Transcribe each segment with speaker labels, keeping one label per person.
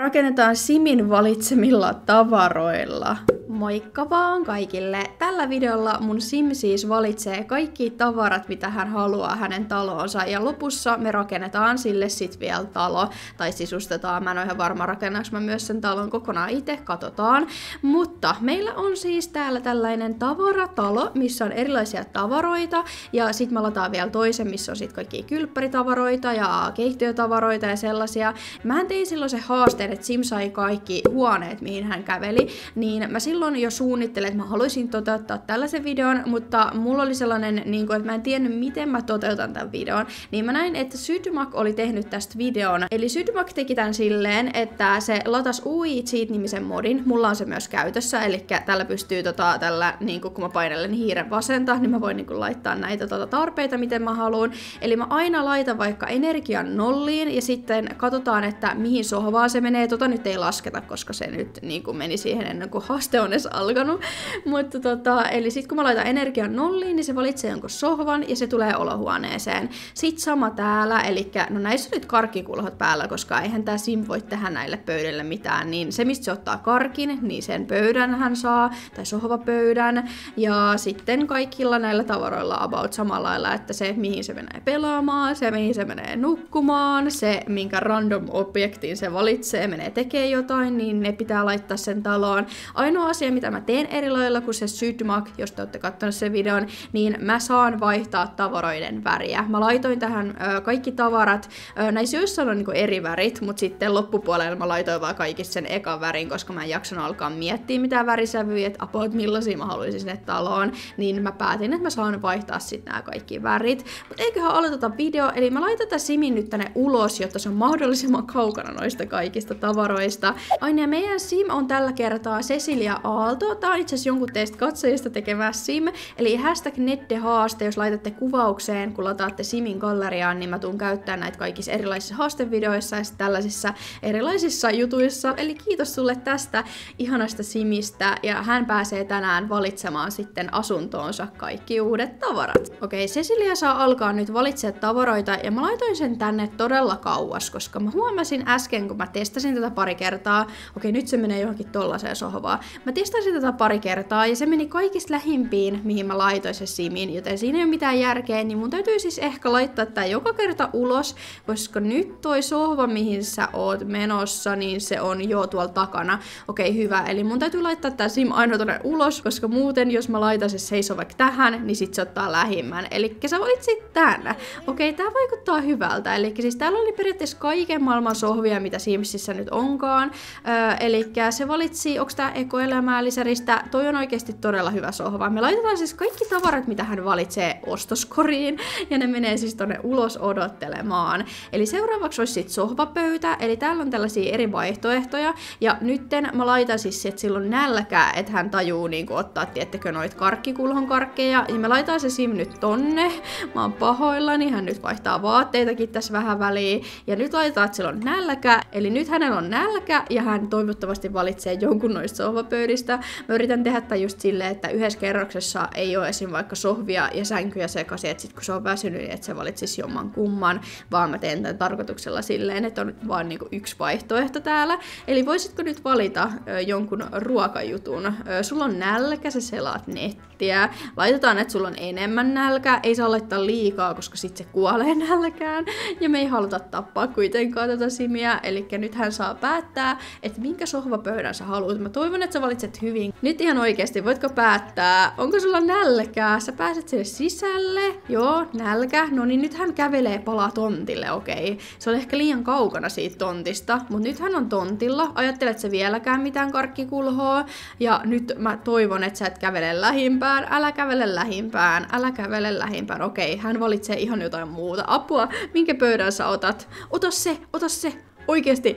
Speaker 1: Rakennetaan Simin valitsemilla tavaroilla. Moikka vaan kaikille! Tällä videolla mun Sim siis valitsee kaikki tavarat, mitä hän haluaa hänen taloonsa, ja lopussa me rakennetaan sille sit vielä talo, tai sisustetaan. Mä en ole ihan varma, rakennaanko mä myös sen talon kokonaan itse, katsotaan. Mutta meillä on siis täällä tällainen tavaratalo, missä on erilaisia tavaroita, ja sit mä lataan vielä toisen, missä on sit kaikkia kylppäritavaroita ja keittiötavaroita ja sellaisia. Mä tein silloin se haasteen, että Sim sai kaikki huoneet, mihin hän käveli, niin mä silloin jo suunnittelin, että mä haluaisin toteuttaa tällaisen videon, mutta mulla oli sellainen, että mä en tiennyt, miten mä toteutan tämän videon, niin mä näin, että Sydmak oli tehnyt tästä videon. Eli Sydmak teki tämän silleen, että se latas UI Cheat-nimisen modin, mulla on se myös käytössä, eli tällä pystyy tällä, kun mä painelen hiiren vasenta, niin mä voin laittaa näitä tarpeita, miten mä haluan. Eli mä aina laitan vaikka energian nolliin, ja sitten katsotaan, että mihin sohvaan se menee. Nyt ei lasketa, koska se nyt meni siihen ennen kuin haaste on edes alkanut. Mutta eli sit kun mä laitan energian nolliin, niin se valitsee jonkun sohvan ja se tulee olohuoneeseen. Sitten sama täällä, eli no näissä on nyt karkkikulhot päällä, koska eihän tää Sim voi tehdä näille pöydille mitään, niin se mistä se ottaa karkin, niin sen pöydän hän saa, tai sohvapöydän, ja sitten kaikilla näillä tavaroilla about samalla lailla, että se mihin se menee pelaamaan, se mihin se menee nukkumaan, se minkä random objektiin se valitsee, menee tekee jotain, niin ne pitää laittaa sen taloon. Ainoa asia, mitä mä teen eri lailla kuin se Sydmak, jos te olette katsoneet sen videon, niin mä saan vaihtaa tavaroiden väriä. Mä laitoin tähän kaikki tavarat, näissä joissain on eri värit, mutta sitten loppupuolella mä laitoin vaan kaikista sen ekan värin, koska mä en jaksanut alkaa miettiä mitään värisävyjä, että about millaisia mä haluaisin sinne taloon, niin mä päätin, että mä saan vaihtaa sitten nämä kaikki värit. Mutta eiköhän aloiteta video, eli mä laitan tämän Simin nyt tänne ulos, jotta se on mahdollisimman kaukana noista kaikista tavaroista. Aina meidän Sim on tällä kertaa Cecilia Aalto. Tää on itse asiassa jonkun teistä katsojista tekemä Sim, eli #nettehaaste, jos laitatte kuvaukseen, kun lataatte Simin galleriaan, niin mä tuun käyttää näitä kaikissa erilaisissa haastevideoissa ja tällaisissa erilaisissa jutuissa. Eli kiitos sulle tästä ihanasta Simistä, ja hän pääsee tänään valitsemaan sitten asuntoonsa kaikki uudet tavarat. Okei, Cecilia saa alkaa nyt valitsemaan tavaroita, ja mä laitoin sen tänne todella kauas, koska mä huomasin äsken, kun mä testasin tätä pari kertaa, okei, nyt se menee johonkin tollaiseen sohvaan. Mä testasin tätä pari kertaa, ja se meni kaikista lähimpiin, mihin mä laitoin se Simin, joten siinä ei ole mitään järkeä, niin mun täytyy siis ehkä laittaa tää joka kerta ulos, koska nyt toi sohva, mihin sä oot menossa, niin se on jo tuolla takana. Okei, hyvä, eli mun täytyy laittaa tää Sim aina tonne ulos, koska muuten, jos mä laitan se seisoo vaikka tähän, niin sit se ottaa lähimmän. Eli sä valitsit tän. Okei, tää vaikuttaa hyvältä, eli siis täällä oli periaatteessa kaiken maailman sohvia, mitä Simsissä nyt onkaan. Eli se valitsi, onks tää ekoelämää lisäristä, toi on oikeesti todella hyvä sohva. Me laitetaan siis kaikki tavarat, mitä hän valitsee ostoskoriin, ja ne menee siis tonne ulos odottelemaan. Eli seuraavaksi olisi sit sohvapöytä, eli täällä on tällaisia eri vaihtoehtoja, ja nytten mä laitan siis, että sillä on nälkää, että hän tajuu ottaa, tiettekö, noit karkkikulhon karkkeja, ja me laitan se Sim nyt tonne. Mä oon pahoillani, hän nyt vaihtaa vaatteitakin tässä vähän väliin, ja nyt laitetaan, että sillä on nälkä, eli nyt hänellä on nälkä, ja hän toivottavasti valitsee jonkun noista sohvapöydistä. Mä yritän tehdä tämän just silleen, että yhdessä kerroksessa ei ole esim. Vaikka sohvia ja sänkyjä sekaisin, että sit kun se on väsynyt, niin että se valitsisi jomman kumman, vaan mä teen tämän tarkoituksella silleen, että on vaan yksi vaihtoehto täällä. Eli voisitko nyt valita jonkun ruokajutun? Sulla on nälkä, sä selaat nettiä. Laitetaan, että sulla on enemmän nälkä, ei saa laittaa liikaa, koska sit se kuolee nälkään. Ja me ei haluta tappaa kuitenkaan tätä Simiä, eli nyt hän saa päättää, että minkä sohvapöydän sä haluat. Mä toivon, että sä valitset hyvin. Nyt ihan oikeesti, voitko päättää, onko sulla nälkää? Sä pääset sinne sisälle. Joo, nälkä. No niin, nyt hän kävelee palaa tontille, okei. Se oli ehkä liian kaukana siitä tontista, mutta nyt hän on tontilla. Ajattelet sä vieläkään mitään karkkikulhoa? Ja nyt mä toivon, että sä et kävele lähimpään. Älä kävele lähimpään. Älä kävele lähimpään. Okei, hän valitsee ihan jotain muuta. Apua, minkä pöydän sä otat? Ota se, ota se. Oikeesti,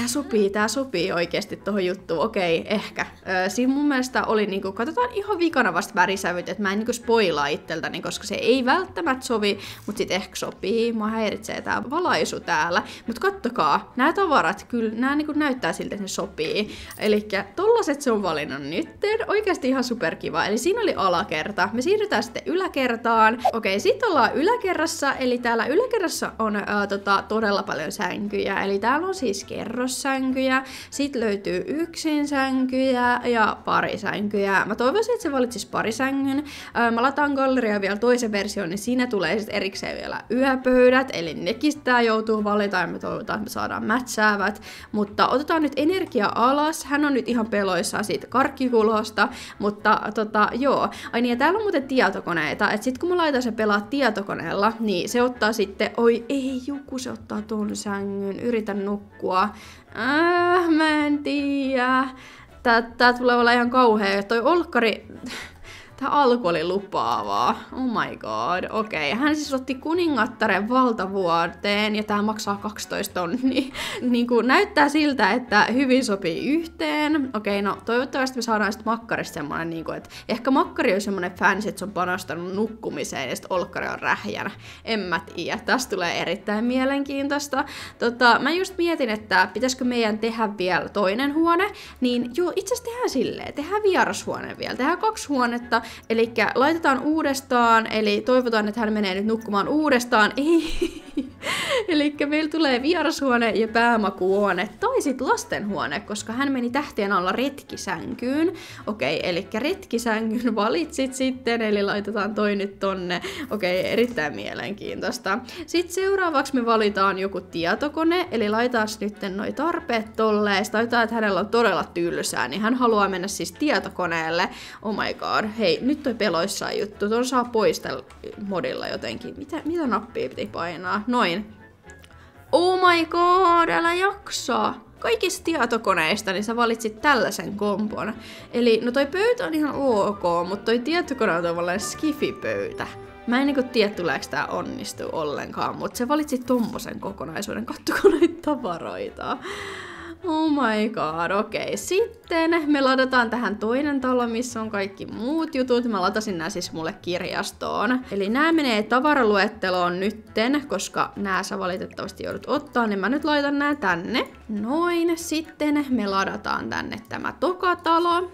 Speaker 1: tää sopii oikeesti tohon juttuun, okei, ehkä. Siinä mun mielestä oli katsotaan ihan vikana vasta värisävyt, että mä en spoilaa itseltäni, koska se ei välttämättä sovi, mut sit ehkä sopii. Mua häiritsee tää valaisu täällä. Mut kattokaa, nämä tavarat, kyllä nää näyttää siltä, että ne sopii. Elikkä tollaset se on valinnut nytten, oikeesti ihan superkiva. Eli siinä oli alakerta. Me siirrytään sitten yläkertaan. Okei, sit ollaan yläkerrassa, eli täällä yläkerrassa on todella paljon sänkyjä, eli täällä täällä on siis kerrossänkyjä, sit löytyy yksinsänkyjä ja parisänkyjä. Mä toivoisin, että se valitsisi parisängyn. Mä lataan galleriaan vielä toisen version, niin siinä tulee sit erikseen vielä yöpöydät, eli nekin tää joutuu valita ja me toivotaan, että me saadaan mätsäävät. Mutta otetaan nyt energia alas. Hän on nyt ihan peloissaan siitä karkkikulhosta, mutta joo. Ai niin, ja täällä on muuten tietokoneita, että sit kun mä laitan se pelaa tietokoneella, niin se ottaa sitten, oi ei Juku, se ottaa ton sängyn, yritän nukkua. Mä en tiedä. Tää tulee olla ihan kauhea, toi olkkari... Tää alku oli lupaavaa. Oh my god. Okei. Hän siis otti kuningattaren valtavuoteen ja tää maksaa 12 tonnia. Niin kuin näyttää siltä, että hyvin sopii yhteen. Okei, no toivottavasti me saadaan sitten makkarista semmonen, niin kuin, että ehkä makkari on semmonen fans, että se on panostanut nukkumiseen ja sitten olkkari on rähjänä. En mä tiedä. Tästä tulee erittäin mielenkiintoista. Mä just mietin, että pitäisikö meidän tehdä vielä toinen huone. Niin joo, itse asiassa tehdään silleen. Tehdään vierashuone vielä. Tehdään 2 huonetta. Eli laitetaan uudestaan, eli toivotaan, että hän menee nyt nukkumaan uudestaan. Ei. Eli meillä tulee vierashuone ja päämakuuhuone, tai sitten lastenhuone, koska hän meni tähtien alla retkisänkyyn. Okei, eli retkisängyn valitsit sitten, eli laitetaan toi nyt tonne. Okei, erittäin mielenkiintoista. Sitten seuraavaksi me valitaan joku tietokone, eli laitetaan nyt noi tarpeet tolleen. Sitten laitetaan, että hänellä on todella tylsää, niin hän haluaa mennä siis tietokoneelle. Oh my god, hei, nyt toi peloissaan juttu. Ton saa pois tällä modilla jotenkin. Mitä nappia piti painaa? Noin. Oh my god, älä jaksaa! Kaikista tietokoneista niin sä valitsit tällaisen kompon. Eli no toi pöytä on ihan ok, mutta toi tietokone on tavallaan skifipöytä. Mä en niinku tiedä, tuleeko tää onnistuu ollenkaan, mutta sä valitsit tommosen kokonaisuuden. Kattokaa näitä tavaroita. Oh my god, okei. Sitten me ladataan tähän toinen talo, missä on kaikki muut jutut. Mä latasin nää siis mulle kirjastoon. Eli nää menee tavaraluetteloon nytten, koska nää sä valitettavasti joudut ottaa, niin mä nyt laitan nää tänne. Noin, sitten me ladataan tänne tämä tokatalo.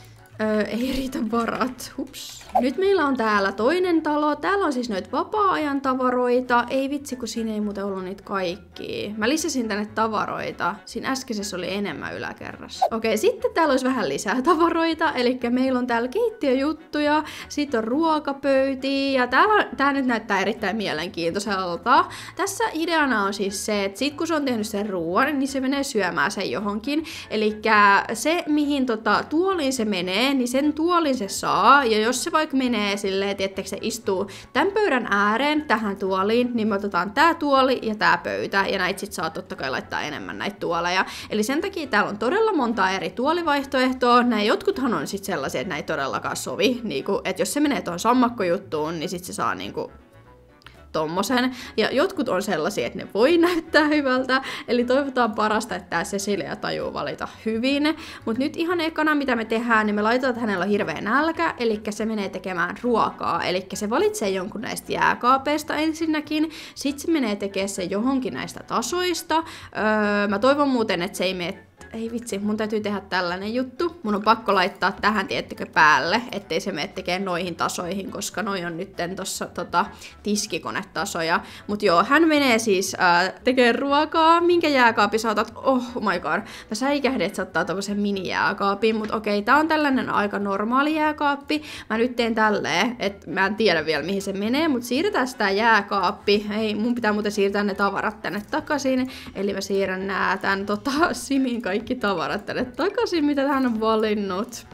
Speaker 1: Ei riitä varat. Hups. Nyt meillä on täällä toinen talo. Täällä on siis noita vapaa-ajan tavaroita. Ei vitsi, kun siinä ei muuten ollut niitä kaikkia. Mä lisäsin tänne tavaroita. Siinä äskeisessä oli enemmän yläkerrassa. Okei, sitten täällä olisi vähän lisää tavaroita. Eli meillä on täällä keittiöjuttuja. Sitten on ruokapöytiä. Ja tää nyt näyttää erittäin mielenkiintoiselta. Tässä ideana on siis se, että sit kun se on tehnyt sen ruoan, niin se menee syömään sen johonkin. Eli se, mihin tuoliin se menee, niin sen tuolin se saa, ja jos se vaikka menee silleen, tiettekö se istuu tämän pöydän ääreen tähän tuoliin, niin me otetaan tää tuoli ja tää pöytä, ja näitä sit saa totta kai laittaa enemmän näitä tuoleja. Eli sen takia täällä on todella monta eri tuolivaihtoehtoa. Nämä jotkuthan on sit sellaisia, että näitä ei todellakaan sovi, niinku, että jos se menee tuohon sammakkojuttuun, niin sit se saa niinku tommosen. Ja jotkut on sellaisia, että ne voi näyttää hyvältä. Eli toivotaan parasta, että tää Cecilia tajuu valita hyvin. Mut nyt ihan ekana, mitä me tehdään, niin me laitetaan, että hänellä on hirveä nälkä. Eli se menee tekemään ruokaa. Eli se valitsee jonkun näistä jääkaapeista ensinnäkin. Sitten se menee tekemään se johonkin näistä tasoista. Mä toivon muuten, että se ei mene... Ei vitsi, mun täytyy tehdä tällainen juttu. Mun on pakko laittaa tähän, tiettekö, päälle, ettei se mene tekemään noihin tasoihin, koska noi on nytten tossa tiskikonetasoja. Mut joo, hän menee siis tekemään ruokaa. Minkä jääkaapi sä otat? Oh my god. Mä säikähdin, että sä ottaa tommosen mini-jääkaapin, mut okei, tää on tällainen aika normaali jääkaappi. Mä nyt teen tälleen, että mä en tiedä vielä mihin se menee, mut siirretään sitä jääkaappi. Ei, mun pitää muuten siirtää ne tavarat tänne takaisin. Eli mä siirrän tän Simin kaikki tavarat tänne takaisin, mitä hän on valinnut.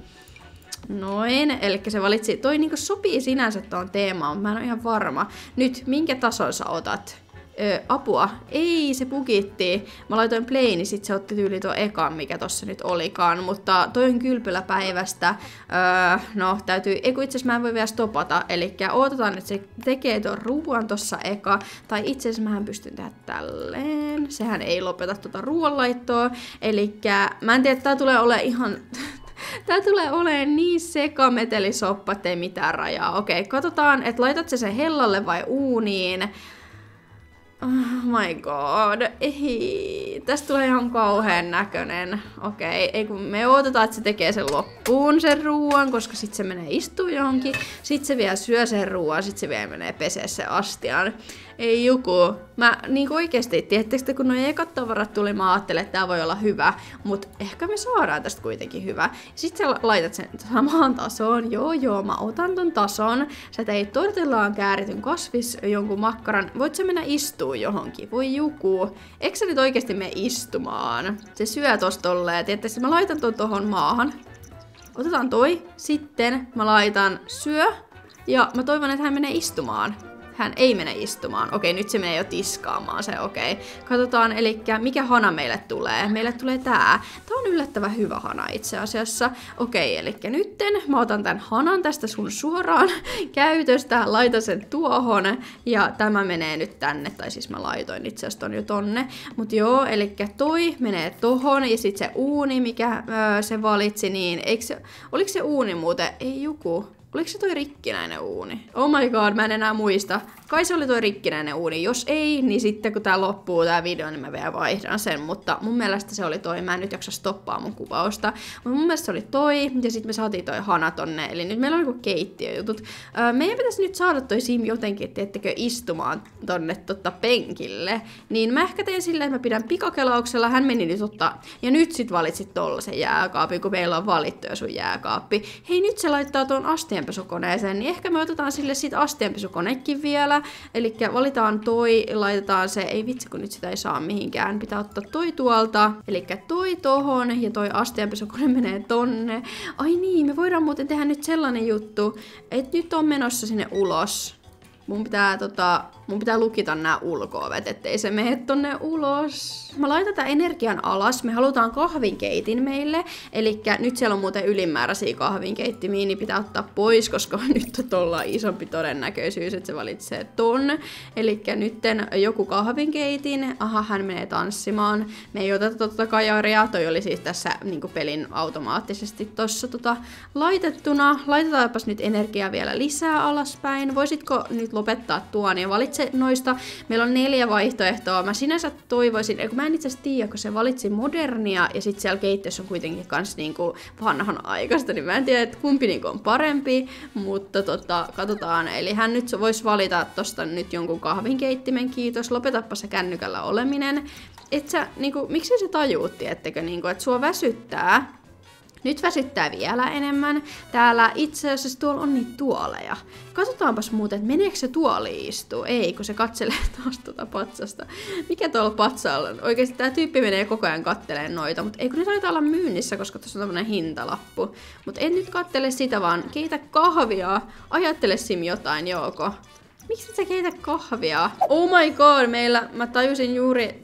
Speaker 1: Noin, eli se valitsi, toi niinku sopii sinänsä tuon teemaan, mutta mä en ole ihan varma. Nyt, minkä tason sä otat? Apua. Ei, se bugitti. Mä laitoin play, niin sit se otti tyyli tuo ekan, mikä tossa nyt olikaan. Mutta toi on kylpyläpäivästä. No, täytyy... Eiku itse asiassa mä en voi vielä stopata. Eli odotetaan, että se tekee tuon ruuan tossa eka. Tai itse asiassa mähän pystyn tehdä tälleen. Sehän ei lopeta tuota ruoanlaittoa. Eli mä en tiedä, että tää tulee olemaan ihan... Tää tulee olemaan niin sekametelisoppa, ettei mitään rajaa. Okei, katsotaan, että laitat sen hellalle vai uuniin. Oh my god, ei, tästä tulee ihan kauhean näköinen. Okei, ei kun me odotetaan, että se tekee sen loppuun sen ruuan, koska sit se menee istuu johonkin. Sit se vielä syö sen ruuan, sit se vielä menee pesee sen astian. Ei joku. Mä niinku oikeesti, tiedättekö kun noi ekat tavarat tuli, mä ajattelin, että tää voi olla hyvä, mut ehkä me saadaan tästä kuitenkin hyvä. Sitten sä laitat sen samaan tasoon. Joo, mä otan ton tason. Sä teit tortillaan käärityn kasvis jonkun makkaran. Voit sä mennä istuu johonkin? Voi joku. Eikö sä nyt oikeesti mene istumaan? Se syö tosta tolleen. Tiedättekö, mä laitan ton tohon maahan. Otetaan toi. Sitten mä laitan syö. Ja mä toivon, että hän menee istumaan. Hän ei mene istumaan. Okei, nyt se menee jo tiskaamaan se, okei. Katsotaan, eli mikä hana meille tulee. Meille tulee tää. Tää on yllättävän hyvä hana itse asiassa. Okei, eli nytten mä otan tän hanan tästä sun suoraan käytöstä, laitan sen tuohon, ja tämä menee nyt tänne, tai siis mä laitoin itse asiassa ton jo tonne. Mut joo, eli toi menee tohon, ja sit se uuni, mikä se valitsi, niin oliko se uuni muuten? Ei joku. Oliko se toi rikkinäinen uuni? Oh my god, mä en enää muista. Kai se oli toi rikkinäinen uuni. Jos ei, niin sitten kun tää loppuu tää video, niin mä vielä vaihdan sen. Mutta mun mielestä se oli toi. Mä en nyt jaksa stoppaa mun kuvausta. Mutta mun mielestä se oli toi. Ja sitten me saatiin toi hana tonne. Eli nyt meillä on niinku keittiöjutut. Meidän pitäisi nyt saada toi sim jotenkin, tiettekö, istumaan tonne penkille. Niin mä ehkä teen silleen, että mä pidän pikakelauksella. Hän meni nyt ottaa. Ja nyt sit valitsit tollasen jääkaapin, kun meillä on valittu jo sun jääkaappi. Hei, nyt se laittaa ton astianpesukoneeseen. Niin ehkä me otetaan sille sit astianpesukonekin vielä. Eli valitaan toi, laitetaan se, ei vitsi kun nyt sitä ei saa mihinkään, pitää ottaa toi tuolta, eli toi tohon ja toi astianpesukone menee tonne. Ai niin, me voidaan muuten tehdä nyt sellainen juttu, että nyt on menossa sinne ulos. Mun pitää lukita nämä ulko-ovet, ettei se mene tonne ulos. Mä laitan tän energian alas. Me halutaan kahvinkeitin meille. Elikkä nyt siellä on muuten ylimääräisiä kahvinkeittimiä, niin pitää ottaa pois, koska nyt on tuolla isompi todennäköisyys, että se valitsee ton. Elikkä nytten joku kahvinkeitin. Aha, hän menee tanssimaan. Me ei oteta totta kajaria. Toi oli siis tässä niin pelin automaattisesti tossa laitettuna. Laitetaanpas nyt energiaa vielä lisää alaspäin. Voisitko nyt lopettaa tuon ja valitse noista. Meillä on 4 vaihtoehtoa. Mä sinänsä toivoisin, kun mä en itse asiassa tiedä, kun se valitsi modernia ja sitten siellä keittiössä on kuitenkin kans niinku vanhan aikaista, niin mä en tiedä, että kumpi niinku on parempi, mutta katsotaan. Eli hän nyt voisi valita tosta nyt jonkun kahvinkeittimen, kiitos. Lopetappa se kännykällä oleminen. Et sä, niinku, miksi se tajuutti, ettekö niinku, että sua väsyttää? Nyt väsyttää vielä enemmän. Täällä itse asiassa tuolla on niitä tuoleja. Katsotaanpas muuten, että meneekö se tuoli istuu. Ei, kun se katselee taas patsasta. Mikä tuolla patsalla on? Oikeesti tää tyyppi menee koko ajan katteleen noita, mutta ei kun ne taitaa olla myynnissä, koska tuossa on tämmönen hintalappu. Mutta en nyt kattele sitä, vaan keitä kahvia. Ajattele Sim jotain, Jouko. Miksi et sä keitä kahvia? Oh my god, mä tajusin juuri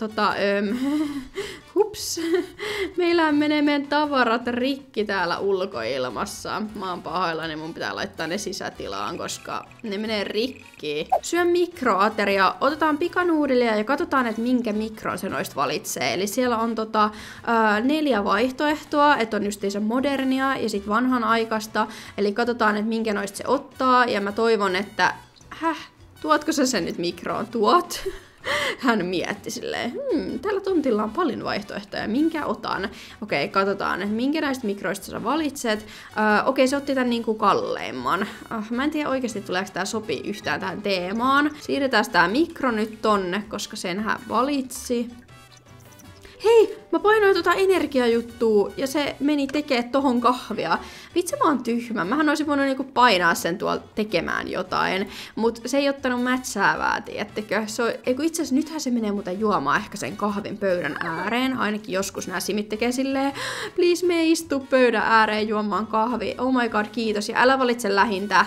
Speaker 1: hups. Meillä menee meidän tavarat rikki täällä ulkoilmassa. Mä oon pahoillani, mun pitää laittaa ne sisätilaan, koska ne menee rikki. Syö mikroateria. Otetaan pikanuudelia ja katsotaan, että minkä mikron se noista valitsee. Eli siellä on 4 vaihtoehtoa, että on justiinsa modernia ja sit vanhanaikaista. Eli katsotaan, että minkä noista se ottaa. Ja mä toivon, että tuotko sä sen nyt mikroon? Tuot. Hän mietti silleen, tällä tontilla on paljon vaihtoehtoja, minkä otan? Okei, katsotaan, että minkä näistä mikroista sä valitset. Okei, se otti tän niinku kalleimman. Mä en tiedä oikeasti tuleeko tää sopii yhtään tähän teemaan. Siirretään tää mikro nyt tonne, koska sen hän valitsi. Hei, mä painoin energiajuttua ja se meni tekee tohon kahvia. Vitsi, mä oon tyhmä. Mähän olisin voinut niinku painaa sen tuolla tekemään jotain, mut se ei ottanut mätsäävää, tiedättekö? Itse asiassa nythän se menee muuten juomaan ehkä sen kahvin pöydän ääreen. Ainakin joskus nää simit tekee silleen, please me istu pöydän ääreen juomaan kahvi. Oh my god, kiitos. Ja älä valitse lähintä.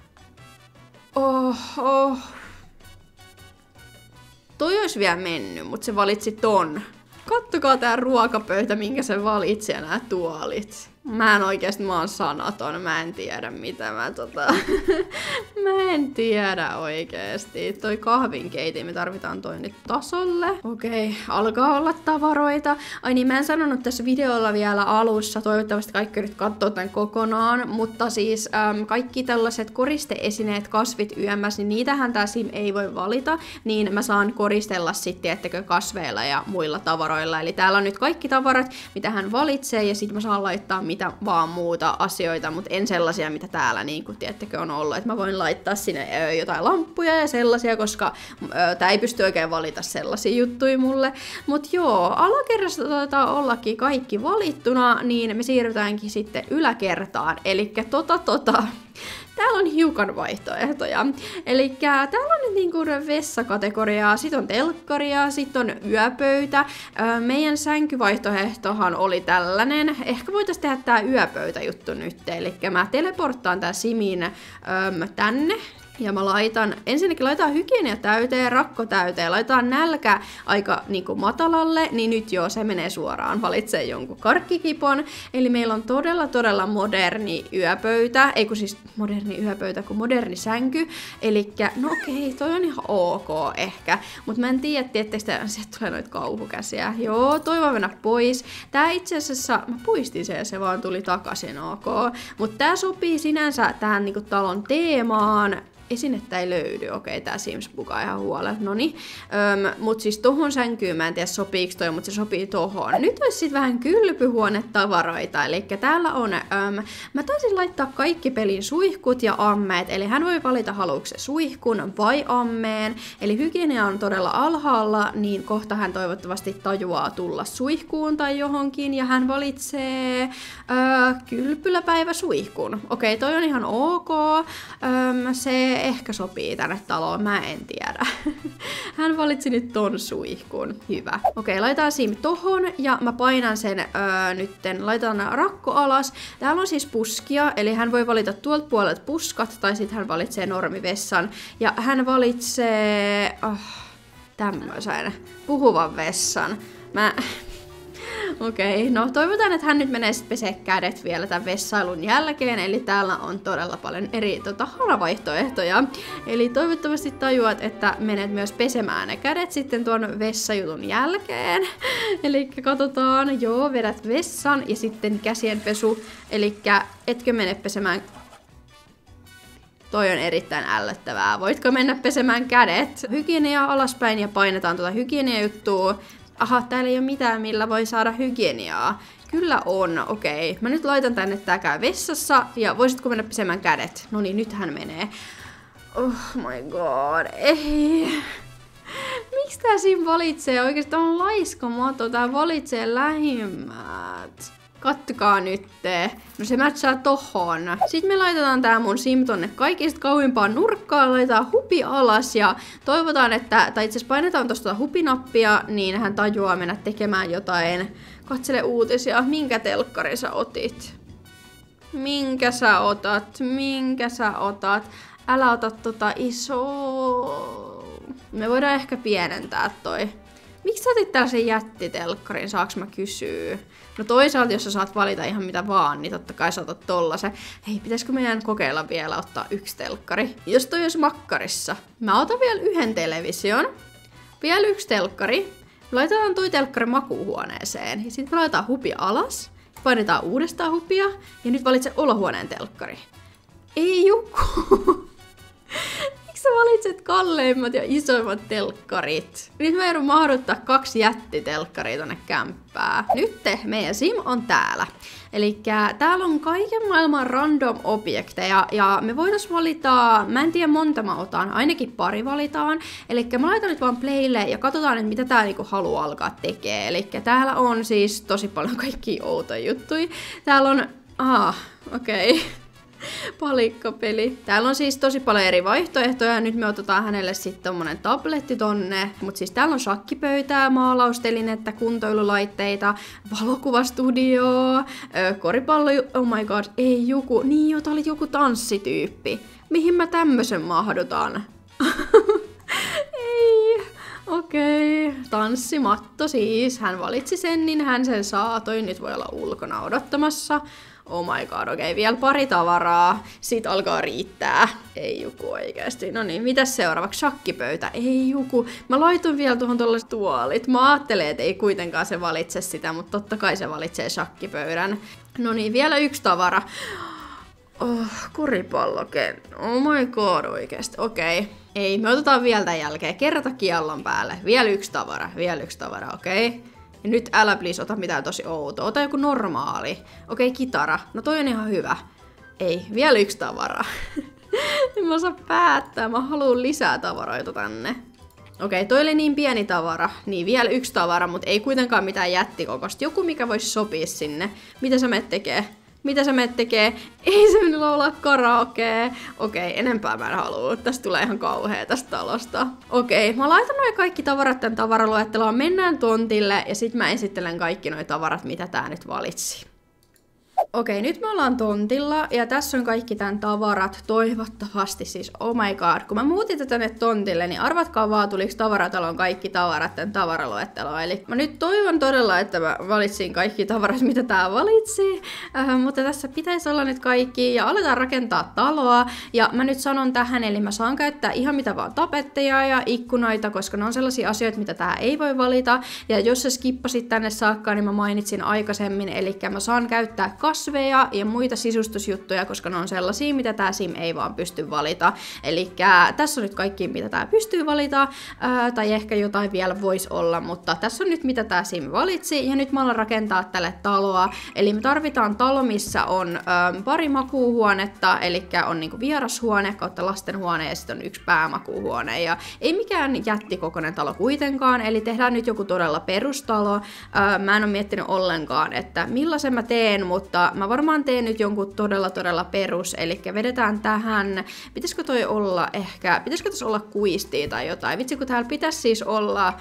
Speaker 1: Toi olisi vielä mennyt, mut se valitsi ton. Kattokaa tää ruokapöytä, minkä se valitsi ja nää tuolit. Mä oon sanaton, mä en tiedä mitä mä en tiedä oikeesti. Toi kahvinkeitin, me tarvitaan toi nyt tasolle. Okei, alkaa olla tavaroita. Ai niin, mä en sanonut tässä videolla vielä alussa, toivottavasti kaikki nyt katsoo tän kokonaan, mutta siis kaikki tällaiset koristeesineet, kasvit yms, niin niitähän tää Sim ei voi valita, niin mä saan koristella sitten, ettekö kasveilla ja muilla tavaroilla. Eli täällä on nyt kaikki tavarat, mitä hän valitsee, ja sit mä saan laittaa mitä vaan muuta asioita, mutta en sellaisia, mitä täällä niin kuin tiedättekö on ollut. Että mä voin laittaa sinne jotain lamppuja ja sellaisia, koska tää ei pysty oikein valita sellaisia juttuja mulle. Mut joo, alakerrasta taitaa ollakin kaikki valittuna, niin me siirrytäänkin sitten yläkertaan. Elikkä täällä on hiukan vaihtoehtoja. Elikkä täällä on nyt niinku vessakategoriaa, sit on telkkaria, sit on yöpöytä. Meidän sänkyvaihtoehtohan oli tällainen. Ehkä voitais tehdä tää yöpöytäjuttu nyt. Elikkä mä teleporttaan tää Simin tänne. Ja mä ensinnäkin laitan hygienia täyteen, rakko täyteen, laitetaan nälkä aika niinku matalalle, niin nyt joo, se menee suoraan, valitsee jonkun karkkikipon. Eli meillä on todella moderni yöpöytä, ei kun siis moderni yöpöytä, kun moderni sänky. Elikkä, no okei, toi on ihan ok ehkä, mutta mä en tiedä, tiettekö sieltä tulee noita kauhukäsiä. Joo, toi voi mennä pois. Tää itse asiassa, mä puistin sen ja se vaan tuli takaisin, ok. Mutta tää sopii sinänsä tähän niinku talon teemaan. Esinettä ei löydy, okei, tää Sims bugaa ihan huolella, noniin. Mut siis tohon sänkyyn mä en tiedä sopiiks toi, mut se sopii tohon. Nyt olisi sit vähän kylpyhuonetavaroita, eli täällä on, mä taisin laittaa kaikki pelin suihkut ja ammeet, eli hän voi valita haluuks se suihkun vai ammeen, eli hygienia on todella alhaalla, niin kohta hän toivottavasti tajuaa tulla suihkuun tai johonkin, ja hän valitsee kylpyläpäivä suihkun. Okei, toi on ihan ok, se ehkä sopii tänne taloon, mä en tiedä. Hän valitsi nyt ton suihkun. Hyvä. Okei, laitetaan Sim tohon ja mä painan sen nytten, laitan rakko alas. Täällä on siis puskia, eli hän voi valita tuolta puolelta puskat tai sitten hän valitsee normivessan. Ja hän valitsee tämmöisen puhuvan vessan. Okei, no toivotaan, että hän nyt menee sitten pesee kädet vielä tämän vessailun jälkeen, eli täällä on todella paljon eri haravaihtoehtoja. Eli toivottavasti tajuat, että menet myös pesemään ne kädet sitten tuon vessajutun jälkeen. Eli katsotaan, joo, vedät vessan ja sitten käsienpesu, eli etkö mene pesemään. Toi on erittäin ällöttävää. Voitko mennä pesemään kädet? Hygienia alaspäin ja painetaan tuota hygienia-juttua. Aha, täällä ei ole mitään, millä voi saada hygieniaa. Kyllä on, okei. Mä nyt laitan tänne, että tää käy vessassa, ja voisitko mennä pesemään kädet? No niin, nyt hän menee. Oh my god, ei. Miksi tää siinä valitsee? Oikeastaan on laiskomato, tää valitsee lähimmät. Kattokaa nyt. No se matchaa tohon. Sitten me laitetaan tää mun Sim tonne kaikista kauimpaan nurkkaan, laitetaan hupi alas ja toivotaan, että, tai itse asiassa painetaan tosta hupinappia, niin hän tajuaa mennä tekemään jotain. Katsele uutisia. Minkä telkkari sä otit? Minkä sä otat? Minkä sä otat? Älä ota tota isoa. Me voidaan ehkä pienentää toi. Miksi sä otit tällaisen jättitelkkarin, saaks mä kysyä? No toisaalta, jos sä saat valita ihan mitä vaan, niin totta kai sä otat tollasen. Hei, pitäisikö meidän kokeilla vielä ottaa yksi telkkari? Jos toi olisi makkarissa, mä otan vielä yhden television, vielä yksi telkkari, laitetaan toi telkkari makuuhuoneeseen, ja sitten laitetaan hupi alas, painetaan uudestaan hupia, ja nyt valitse olohuoneen telkkari. Ei joku! Sä valitset kalleimmat ja isoimmat telkkarit. Nyt mä joudun mahduttaa 2 jättitelkkaria tonne kämppää. Nyt meidän Sim on täällä. Elikkä täällä on kaiken maailman random objekteja ja me voitais valita, mä en tiedä monta mä otan, ainakin pari valitaan. Elikkä mä laitan nyt vaan playlle ja katsotaan, että mitä tää niinku haluaa alkaa tekee. Elikkä täällä on siis tosi paljon kaikkia outoja juttuja. Täällä on, okei. Palikkapeli. Täällä on siis tosi paljon eri vaihtoehtoja. Nyt me otetaan hänelle sitten tommonen tabletti tonne. Mut siis täällä on shakkipöytää, maalaustelinettä, kuntoilulaitteita, valokuvastudio, koripallo, oh my god, ei joku, niin jo, tää oli joku tanssityyppi. Mihin mä tämmösen mahdutan? Ei, okei. Tanssimatto siis. Hän valitsi sen, niin hän sen saatoi. Nyt voi olla ulkona odottamassa. Oh my god, okei, vielä pari tavaraa. Siitä alkaa riittää. Ei joku oikeesti. No niin, mitäs seuraavaksi? Shakkipöytä. Ei joku. Mä laitoin vielä tuohon tollaiset tuolit. Mä ajattelin, että ei kuitenkaan se valitse sitä, mutta totta kai se valitsee shakkipöydän. No niin, vielä yksi tavara. Koripalloken. Oh my god, oikeesti. Okei. Ei, me otetaan vielä tämän jälkeen. Kerta kiallon päälle. Vielä yksi tavara, okei. Ja nyt älä please ota mitään tosi outoa. Ota joku normaali. Okei, kitara. No toi on ihan hyvä. Ei, vielä yksi tavara. En mä osaa päättää. Mä haluan lisää tavaroita tänne. Okei, toi oli niin pieni tavara. Niin, vielä yksi tavara, mutta ei kuitenkaan mitään jättikokosta. Joku, mikä voisi sopia sinne. Mitä sä menet tekee? Mitä sä menet tekee? Ei se mene laulaa karaokea. Okei, enempää mä en halua. Tästä tulee ihan kauhea tästä talosta. Okei, mä laitan noin kaikki tavarat tän tavaraluetteloon. Mennään tontille ja sit mä esittelen kaikki noi tavarat, mitä tää nyt valitsi. Okei, nyt me ollaan tontilla ja tässä on kaikki tämän tavarat, toivottavasti siis, oh my god. Kun mä muutin tätä tänne tontille, niin arvatkaa vaan, tuliko tavaratalon kaikki tavarat tämän tavaraluetteloon. Eli mä nyt toivon todella, että mä valitsin kaikki tavarat, mitä tää valitsi. Mutta tässä pitäisi olla nyt kaikki ja aletaan rakentaa taloa. Ja mä nyt sanon tähän, eli mä saan käyttää ihan mitä vaan tapetteja ja ikkunoita, koska ne on sellaisia asioita, mitä tää ei voi valita. Ja jos sä skippasit tänne saakka, niin mä mainitsin aikaisemmin, eli mä saan käyttää kasveja ja muita sisustusjuttuja, koska ne on sellaisia, mitä tää sim ei vaan pysty valita. Eli tässä on nyt kaikki, mitä tää pystyy valita, tai ehkä jotain vielä voisi olla, mutta tässä on nyt, mitä tää sim valitsi, ja nyt mä alan rakentaa tälle taloa. Eli me tarvitaan talo, missä on pari makuuhuonetta, eli on niinku vierashuone kautta lastenhuone, ja sitten on yksi päämakuuhuone, ja ei mikään jättikokoinen talo kuitenkaan, eli tehdään nyt joku todella perustalo. Mä en ole miettinyt ollenkaan, että millaisen mä teen, mutta mä varmaan teen nyt jonkun todella perus, eli vedetään tähän, pitäisikö toi olla ehkä, pitäisikö tässä olla kuistia tai jotain, vitsi kun täällä pitäisi siis olla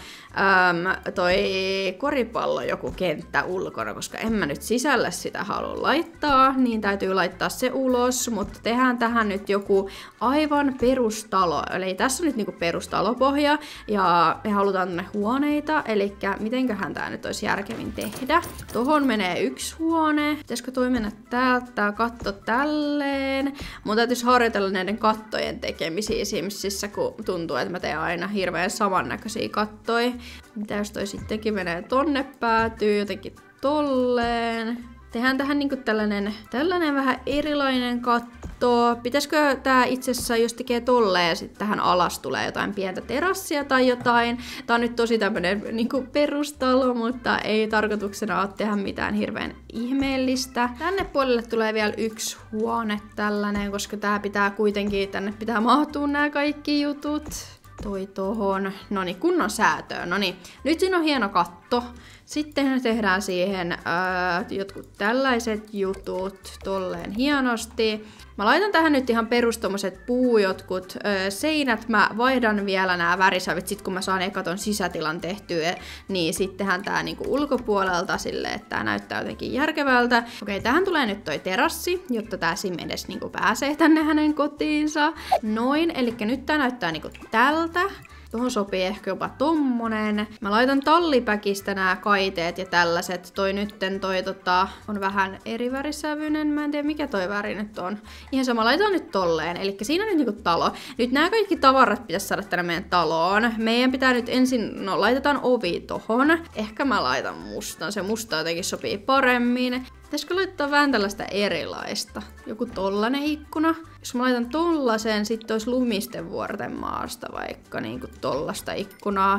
Speaker 1: toi koripallo joku kenttä ulkona, koska en mä nyt sisälle sitä halua laittaa, niin täytyy laittaa se ulos, mutta tehdään tähän nyt joku aivan perustalo, eli tässä on nyt niinku perustalopohja, ja me halutaan tänne huoneita, eli mitenköhän tää nyt olisi järkevin tehdä. Tohon menee yksi huone, pitäisikö toi mennä täältä, tää katto tälleen. Mun täytyisi harjoitella näiden kattojen tekemisiä Simsissä, kun tuntuu, että mä teen aina hirveän samannäköisiä kattoja. Mitä jos toi sittenkin menee tonne päätyy jotenkin tolleen. Tehdään tähän niinku tällainen vähän erilainen katto. Pitäisikö tää itse asiassa, jos tekee tolleen ja sitten tähän alas tulee jotain pientä terassia tai jotain. Tää on nyt tosi tämmönen niinku perustalo, mutta ei tarkoituksena ole tehdä mitään hirveän ihmeellistä. Tänne puolelle tulee vielä yksi huone tällainen, koska tää pitää kuitenkin, tänne pitää mahtua nämä kaikki jutut. Toi tohon. Noniin, kunnon säätöön. Noniin, nyt siinä on hieno katto. Sitten tehdään siihen jotkut tällaiset jutut tolleen hienosti. Mä laitan tähän nyt ihan perustomoset jotkut seinät. Mä vaihdan vielä nämä värisävyt, sit kun mä saan ekaton sisätilan tehtyä, niin sittenhän tää niinku ulkopuolelta silleen, että tää näyttää jotenkin järkevältä. Okei, tähän tulee nyt toi terassi, jotta tää sim edes niinku pääsee tänne hänen kotiinsa. Noin, eli nyt tää näyttää niinku tältä. Tuohon sopii ehkä jopa tommonen. Mä laitan tallipäkistä nämä kaiteet ja tällaiset. Toi nytten on vähän eri värisävyinen. Mä en tiedä mikä toi väri nyt on. Ihan sama, laitan nyt tolleen. Eli siinä on nyt niinku talo. Nyt nämä kaikki tavarat pitäisi saada tänne meidän taloon. Meidän pitää nyt ensin, no laitetaan ovi tohon. Ehkä mä laitan mustan. Se musta jotenkin sopii paremmin. Pitäisikö laittaa vähän tällaista erilaista? Joku tollanen ikkuna. Jos mä laitan tollasen, sitten olisi Lumisten vuorten maasta vaikka niinku tollasta ikkunaa.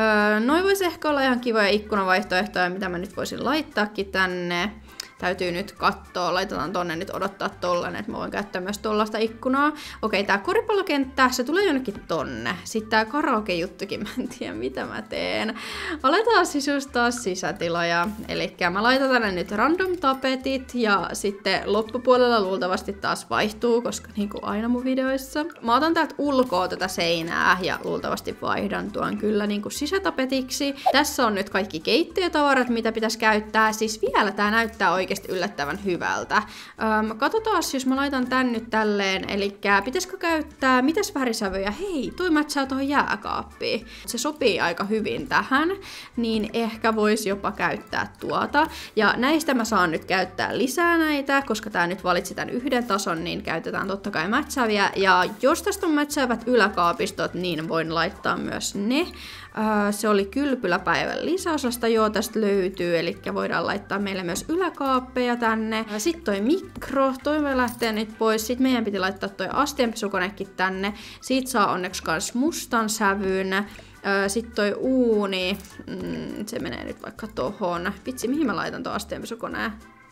Speaker 1: Noi vois ehkä olla ihan kivoja ikkunavaihtoehtoja, mitä mä nyt voisin laittaakin tänne. Täytyy nyt katsoa, laitetaan tonne nyt odottaa tollanen, että mä voin käyttää myös tollaista ikkunaa. Okei, tää koripallokenttä, se tulee jonnekin tonne. Sitten tää karaoke-juttukin, mä en tiedä mitä mä teen. Aletaan sisustaa sisätiloja. Elikkä mä laitan tänne nyt random tapetit ja sitten loppupuolella luultavasti taas vaihtuu, koska niinku aina mun videoissa. Mä otan täältä ulkoa tätä seinää ja luultavasti vaihdan tuon kyllä niinku sisätapetiksi. Tässä on nyt kaikki keittiötavarat, mitä pitäisi käyttää. Siis vielä tää näyttää oikeasti yllättävän hyvältä. Katsotaan, jos mä laitan tän nyt tälleen, eli pitäisikö käyttää, mitäs värisävyjä? Hei, toi mätsää tuohon jääkaappiin. Se sopii aika hyvin tähän, niin ehkä voisi jopa käyttää tuota. Ja näistä mä saan nyt käyttää lisää näitä, koska tää nyt valitsi tän yhden tason, niin käytetään totta kai mätsääviä. Ja jos tästä on mätsäävät yläkaapistot, niin voin laittaa myös ne. Se oli kylpyläpäivän lisäosasta, joo tästä löytyy, eli voidaan laittaa meille myös yläkaappeja tänne. Sitten toi mikro, toi me lähtee nyt pois. Sitten meidän piti laittaa toi astianpesukonekin tänne. Siitä saa onneksi kans mustan sävyn. Sitten toi uuni, se menee nyt vaikka tohon. Vitsi, mihin mä laitan tuon astianpesukoneen?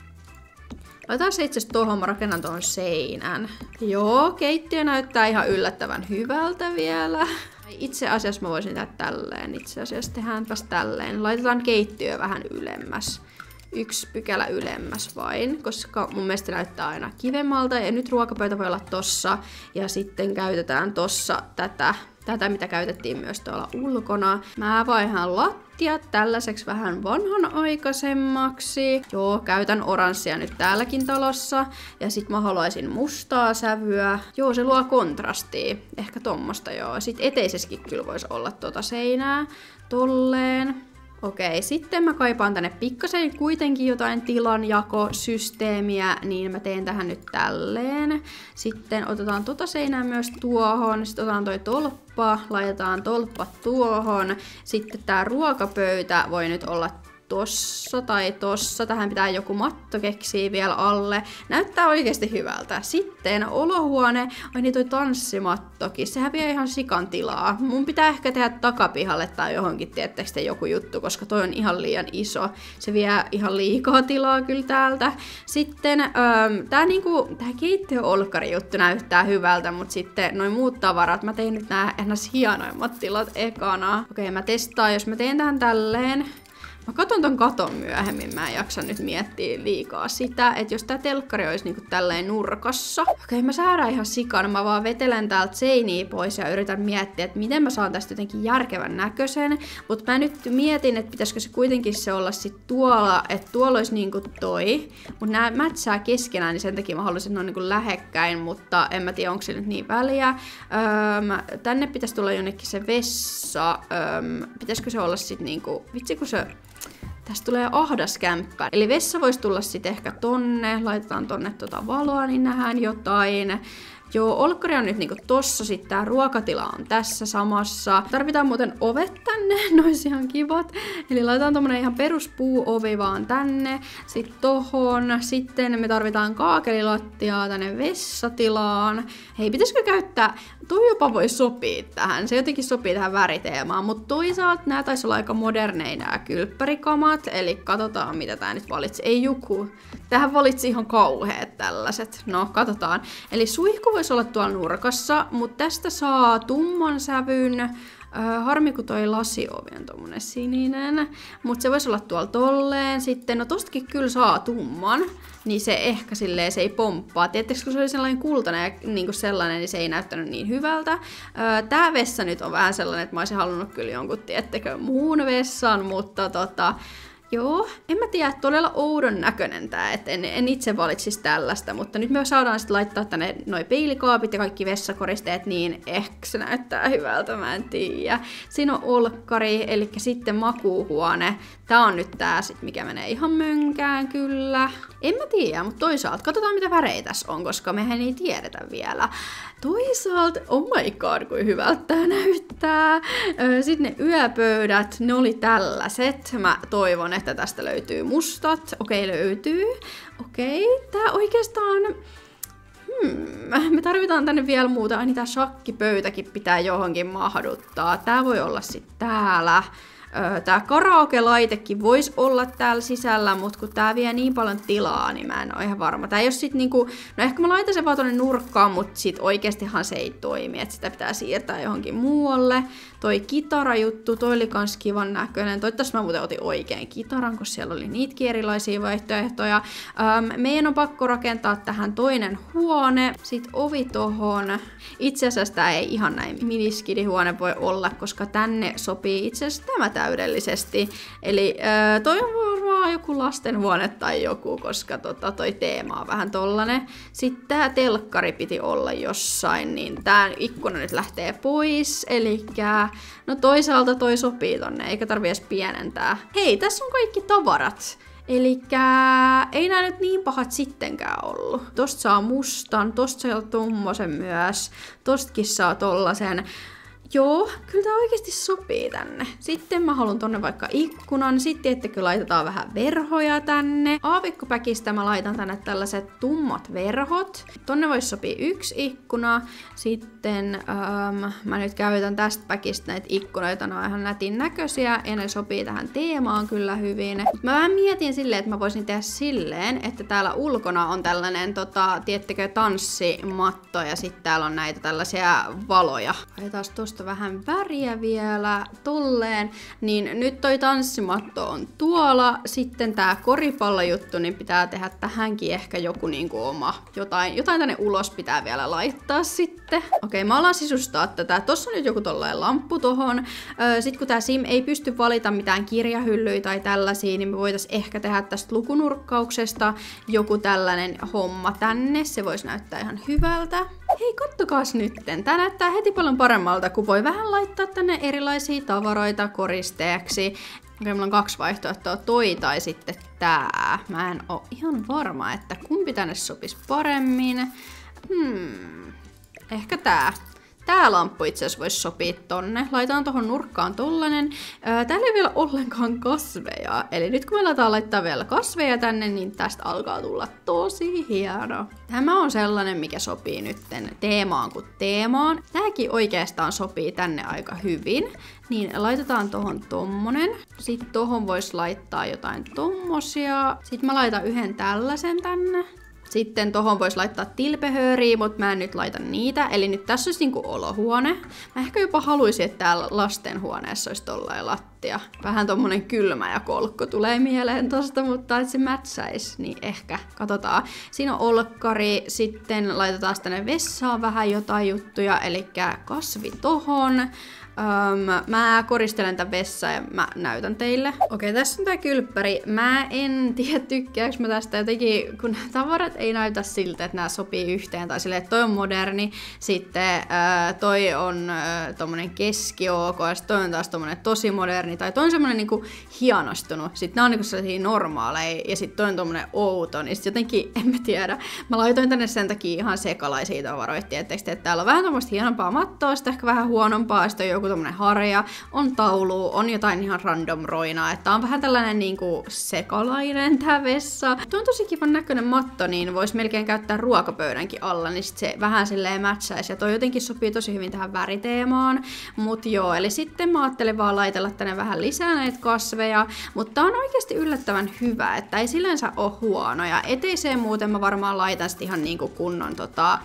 Speaker 1: Laitetaan se itse asiassa tohon, mä rakennan tuohon seinän. Joo, keittiö näyttää ihan yllättävän hyvältä vielä. Itse asiassa mä voisin tehdä tälleen. Itse asiassa tehdäänpäs tälleen. Laitetaan keittiö vähän ylemmäs. 1 pykälä ylemmäs vain, koska mun mielestä näyttää aina kivemmalta. Ja nyt ruokapöytä voi olla tossa. Ja sitten käytetään tossa tätä mitä käytettiin myös tuolla ulkona. Mä vaihan lattiat tällaiseksi vähän vanhanaikaisemmaksi. Joo, käytän oranssia nyt täälläkin talossa. Ja sit mä haluaisin mustaa sävyä. Joo, se luo kontrastia. Ehkä tommosta joo. Sit eteisessäkin kyllä voisi olla seinää. Tolleen. Okei, sitten mä kaipaan tänne pikkasen kuitenkin jotain tilanjakosysteemiä, niin mä teen tähän nyt tälleen. Sitten otetaan seinää myös tuohon, sitten otetaan toi tolppa, laitetaan tolppa tuohon. Sitten tää ruokapöytä voi nyt olla tossa tai tossa. Tähän pitää joku matto keksiä vielä alle. Näyttää oikeasti hyvältä. Sitten olohuone. Ai niin toi tanssimattokin. Sehän vie ihan sikan tilaa. Mun pitää ehkä tehdä takapihalle tai johonkin, tiettekö te joku juttu, koska toi on ihan liian iso. Se vie ihan liikaa tilaa kyllä täältä. Sitten tää keittiöolkkari juttu näyttää hyvältä, mutta sitten noin muut tavarat. Mä tein nyt nää hienoimmat tilat ekana. Okei, mä testaan, jos mä teen tähän tälleen. Mä katon ton katon myöhemmin, mä en jaksa nyt miettiä liikaa sitä, että jos tää telkkari olisi niinku tälleen nurkassa. Okei, mä säädän ihan sikana, mä vaan vetelen täältä seiniä pois ja yritän miettiä, että miten mä saan tästä jotenkin järkevän näköisen. Mutta mä nyt mietin, että pitäisikö se kuitenkin se olla sit tuolla, että tuolla olisi niinku toi. Mut nää mätsää keskenään, niin sen takia mä haluaisin, että ne on niinku lähekkäin, mutta en mä tiedä, onko se nyt niin väliä. Tänne pitäisi tulla jonnekin se vessa. Pitäisikö se olla sit niinku, vitsi kun se... Tästä tulee ahdas kämppä. Eli vessa voisi tulla sitten ehkä tonne. Laitetaan tonne valoa, niin nähdään jotain. Joo, olkkari on nyt niinku tossa, sitten tää ruokatila on tässä samassa. Tarvitaan muuten ovet tänne, ne olisi ihan kivat. Eli laitetaan tommonen ihan peruspuuovi vaan tänne, sitten tohon. Sitten me tarvitaan kaakelilattiaa tänne vessatilaan. Hei, pitäisikö käyttää, toi jopa voi sopia tähän, se jotenkin sopii tähän väriteemaan, mutta toisaalta nää taisi olla aika moderneja nää kylppärikamat, eli katsotaan mitä tää nyt valitsi. Ei joku, tähän valitsi ihan kauheat tällaiset, no katsotaan. Eli suihku voisi olla tuolla nurkassa, mutta tästä saa tumman sävyn. Harmi kun toi lasiovi on tommonen sininen, mutta se voisi olla tuolla tolleen. Sitten, no tostakin kyllä saa tumman, niin se ehkä silleen se ei pomppaa. Tietysti kun se oli sellainen kultainen ja niin sellainen, niin se ei näyttänyt niin hyvältä. Tää vessa nyt on vähän sellainen, että mä olisin halunnut kyllä jonkun, tiettekö, muun vessan, mutta joo, en mä tiedä, todella oudon näköinen tää, että en itse valitsisi tällaista, mutta nyt me saadaan sitten laittaa tänne noi peilikaapit ja kaikki vessakoristeet, niin ehkä se näyttää hyvältä, mä en tiedä. Siinä on olkkari, eli sitten makuuhuone. Tää on nyt tää sit, mikä menee ihan mönkään kyllä. En mä tiedä, mutta toisaalta katsotaan mitä värejä tässä on, koska mehän ei tiedetä vielä. Toisaalta, oh my god, kuin hyvältä tää näyttää. Sitten ne yöpöydät, ne oli tällaiset. Mä toivon, että tästä löytyy mustat. Okei, löytyy. Okei, tää oikeastaan... me tarvitaan tänne vielä muuta. Ai niin, tää shakkipöytäkin pitää johonkin mahduttaa. Tää voi olla sitten täällä. Tää karaoke-laitekin voisi olla täällä sisällä, mutta kun tää vie niin paljon tilaa, niin mä en ole ihan varma. Tää ei ole sit niinku, no ehkä mä laitan sen vaan tonne nurkkaan, mutta sit oikeestihan se ei toimi, että sitä pitää siirtää johonkin muualle. Toi kitarajuttu, toi oli kans kivan näköinen. Toivottavasti mä muuten otin oikein kitaran, kun siellä oli niitäkin erilaisia vaihtoehtoja. Meidän on pakko rakentaa tähän toinen huone, sit ovi tohon. Itse asiassa tää ei ihan näin miniskidihuone voi olla, koska tänne sopii itse asiassa tämä täydellisesti. Eli toi on varmaan joku lastenhuone tai joku, koska toi teema on vähän tollanen. Sitten tää telkkari piti olla jossain, niin tää ikkuna nyt lähtee pois, elikkä no toisaalta toi sopii tonne, eikä tarvi edes pienentää. Hei, tässä on kaikki tavarat. Elikkä ei nää nyt niin pahat sittenkään ollut. Tosta saa mustan, tosta saa tommosen myös, tostakin saa tollasen. Joo, kyllä tää oikeasti sopii tänne. Sitten mä haluan tonne vaikka ikkunan. Sitten ettekö laitetaan vähän verhoja tänne. Aavikkopäkistä mä laitan tänne tällaiset tummat verhot. Tonne voisi sopia yksi ikkuna. Sitten mä nyt käytän tästä päkistä näitä ikkunoita. Ne on ihan nätin näköisiä ja ne sopii tähän teemaan kyllä hyvin. Mä vähän mietin silleen, että mä voisin tehdä silleen, että täällä ulkona on tällainen, tiettekö, tanssimatto ja sitten täällä on näitä tällaisia valoja. Laitetaan tosta vähän väriä vielä tolleen. Niin nyt toi tanssimatto on tuolla. Sitten tää koripallojuttu, niin pitää tehdä tähänkin ehkä joku niinku oma. Jotain tänne ulos pitää vielä laittaa sitten. Okei, mä alan sisustaa tätä. Tossa on nyt joku tollainen lamppu tohon. Sitten kun tää Sim ei pysty valita mitään kirjahyllyjä tai tällaisia, niin me voitais ehkä tehdä tästä lukunurkkauksesta joku tällainen homma tänne. Se voisi näyttää ihan hyvältä. Hei, kattokaas nytten. Tää näyttää heti paljon paremmalta, kun voi vähän laittaa tänne erilaisia tavaroita koristeeksi. Okei, mulla on 2 vaihtoehtoa, toi tai sitten tää. Mä en oo ihan varma, että kumpi tänne sopisi paremmin. Ehkä tää. Tää lamppu itse asiassa voisi sopia tonne. Laitaan tohon nurkkaan tollanen. Täällä ei vielä ollenkaan kasveja. Eli nyt kun me aletaan laittaa vielä kasveja tänne, niin tästä alkaa tulla tosi hieno. Tämä on sellainen, mikä sopii nytten teemaan kuin teemaan. Tääkin oikeastaan sopii tänne aika hyvin. Niin laitetaan tohon tommonen. Sitten tohon voisi laittaa jotain tommosia. Sitten mä laitan yhden tällaisen tänne. Sitten tohon voisi laittaa tilpehööriä, mutta mä en nyt laita niitä. Eli nyt tässä olisi niinku olohuone. Mä ehkä jopa haluaisin, että täällä lastenhuoneessa olisi tollainen lattia. Vähän tommonen kylmä ja kolkko tulee mieleen tosta, mutta että se mätsäisi, niin ehkä. Katsotaan. Siinä on olkkari, sitten laitetaan tänne vessaan vähän jotain juttuja, eli kasvi tohon. Mä koristelen tämän vessaa ja mä näytän teille. Okei, tässä on tää kylppäri. Mä en tiedä, tykkääks mä tästä jotenkin, kun tavarat ei näytä siltä, että nämä sopii yhteen. Tai silleen, että toi on moderni, sitten toi on tommonen keski-ok, ja toi on taas tommonen tosi moderni, tai toi on semmonen niinku hienostunut. Sitten nää on niinku sellaisia normaaleja, ja sitten toi on tommonen outo, niin sit jotenkin, en mä tiedä. Mä laitoin tänne sen takia ihan sekalaisia tavaroita, tietysti, että täällä on vähän tommoista hienompaa mattoa, sitten ehkä vähän huonompaa, sitten on joku tommonen harja, on taulu, on jotain ihan random roinaa, että on vähän tällainen niinku sekalainen tää vessa. Tuo on tosi kivan näköinen matto, niin vois melkein käyttää ruokapöydänkin alla, niin sit se vähän silleen matchaisi, ja toi jotenkin sopii tosi hyvin tähän väriteemaan. Mut joo, eli sitten mä ajattelin vaan laitella tänne vähän lisää näitä kasveja, mutta tää on oikeasti yllättävän hyvä, että ei sillänsä oo huonoja. Eteiseen muuten mä varmaan laitan sit ihan niinku kunnon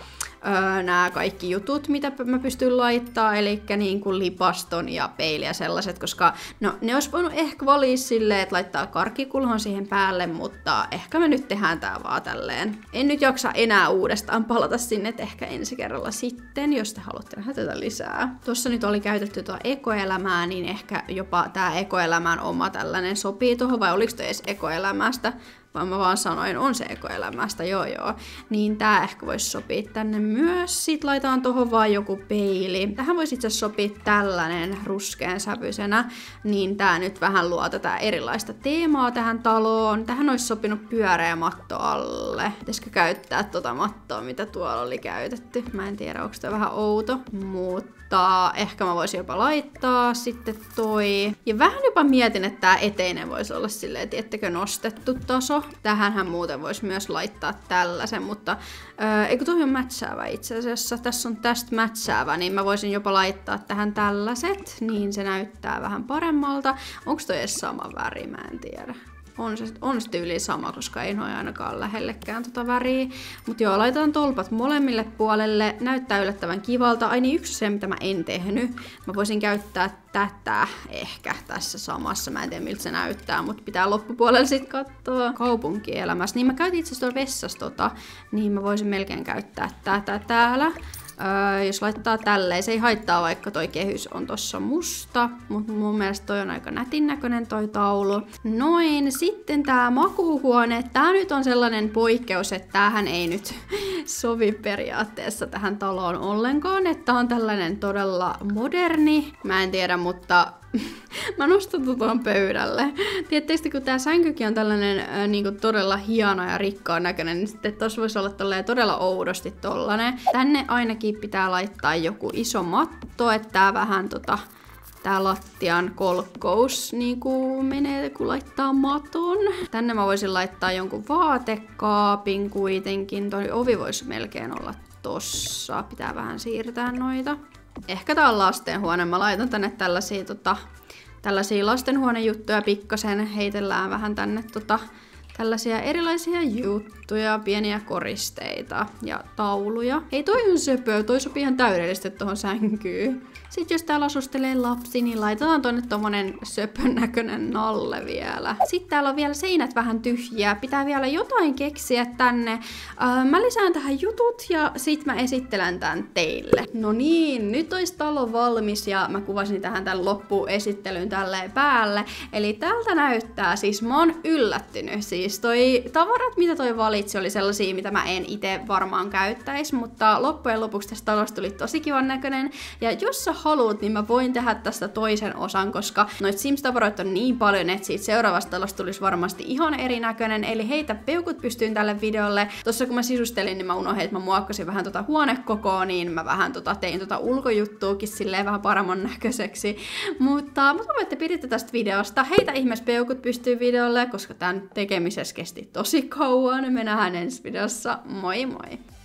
Speaker 1: nämä kaikki jutut, mitä mä pystyn laittaa, eli niin kuin lipaston ja peili ja sellaiset, koska no, ne olisi voinut ehkä valia silleen, että laittaa karkkikulhon siihen päälle, mutta ehkä me nyt tehdään tää vaan tälleen. En nyt jaksa enää uudestaan palata sinne, että ehkä ensi kerralla sitten, jos te haluatte nähdä tätä lisää. Tuossa nyt oli käytetty tuo ekoelämää, niin ehkä jopa tää ekoelämän oma tällainen sopii tuohon, vai oliko toi edes ekoelämästä? Vaan mä vaan sanoin, on se ekoelämästä, joo. Niin tää ehkä voisi sopia tänne myös. Sitten laitaan tohon vaan joku peili. Tähän voisi itse asiassa sopia tällainen ruskean sävyisenä. Niin tää nyt vähän luo tätä erilaista teemaa tähän taloon. Tähän olisi sopinut pyöreä matto alle. Pitäisikö käyttää tota mattoa, mitä tuolla oli käytetty? Mä en tiedä, onko tää vähän outo. Mutta ehkä mä voisin jopa laittaa sitten toi. Ja vähän jopa mietin, että tää eteinen voisi olla silleen, tiettekö, nostettu taso. Tähänhän muuten voisi myös laittaa tällaisen, mutta eikö toi on mätsäävä itse asiassa. Tässä on tästä mätsäävä, niin mä voisin jopa laittaa tähän tällaiset, niin se näyttää vähän paremmalta. Onko toi edes sama väri? Mä en tiedä. On se tyyliin sama, koska ei noin ainakaan lähellekään tota väriä. Mut joo, laitetaan tolpat molemmille puolelle. Näyttää yllättävän kivalta. Ai niin, yksi se, mitä mä en tehnyt. Mä voisin käyttää tätä ehkä tässä samassa. Mä en tiedä, miltä se näyttää, mutta pitää loppupuolella sit katsoa. Kaupunkielämässä. Niin mä käytin itse asiassa vessassa niin mä voisin melkein käyttää tätä täällä. Jos laittaa tälleen, se ei haittaa, vaikka toi kehys on tossa musta, mutta mun mielestä toi on aika nätin näköinen toi taulu. Noin, sitten tää makuuhuone, tää nyt on sellainen poikkeus, että tämähän ei nyt sovi periaatteessa tähän taloon ollenkaan, että tää on tällainen todella moderni, mä en tiedä, mutta mä nostan tuon pöydälle. Tiedättekö, kun tää sänkykin on tällainen niinku todella hieno ja rikkaan näköinen, niin sitten tossa voisi olla todella oudosti tollanen. Tänne ainakin pitää laittaa joku iso matto, että tää vähän tää lattian kolkkous niinku menee, kun laittaa maton. Tänne mä voisin laittaa jonkun vaatekaapin kuitenkin. Toi ovi voisi melkein olla tossa. Pitää vähän siirtää noita. Ehkä tää on lastenhuone. Mä laitan tänne tällaisia lastenhuonejuttuja pikkasen. Heitellään vähän tänne tällaisia erilaisia juttuja, pieniä koristeita ja tauluja. Hei, toi on söpö, toi sopii ihan täydellisesti tohon sänkyyn. Sitten jos täällä asustelee lapsi, niin laitetaan tonne tommonen söpön näköinen nalle vielä. Sitten täällä on vielä seinät vähän tyhjiä. Pitää vielä jotain keksiä tänne. Mä lisään tähän jutut ja sit mä esittelen tän teille. No niin, nyt olisi talo valmis ja mä kuvasin tähän tän loppuesittelyn tälleen päälle. Eli tältä näyttää, siis mä oon yllättynyt. Siis toi tavarat, mitä toi valitsi, oli sellaisia, mitä mä en itse varmaan käyttäisi, mutta loppujen lopuksi tästä talosta tuli tosi kivan näköinen. Ja jos sä haluat, niin mä voin tehdä tästä toisen osan, koska noit Sims-tavaroita on niin paljon, että siitä seuraavasta talosta tulisi varmasti ihan erinäköinen. Eli heitä peukut pystyyn tälle videolle. Tossa kun mä sisustelin, niin mä unohdin, että mä muokkasin vähän huonekokoa, niin mä vähän tein ulkojuttuukin silleen vähän paremman näköiseksi. Mutta mä toivon, että piditte tästä videosta. Heitä ihmeessä peukut pystyyn videolle, koska tän tekemisessä kesti tosi kauan. Me nähdään ensi videossa. Moi moi!